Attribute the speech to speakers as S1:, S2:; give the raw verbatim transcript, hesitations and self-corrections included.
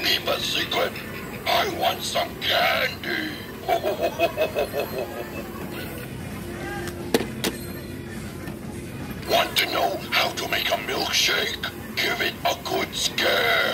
S1: keep a secret? I want some candy. Want to know how to make a milkshake? Give it a good scare.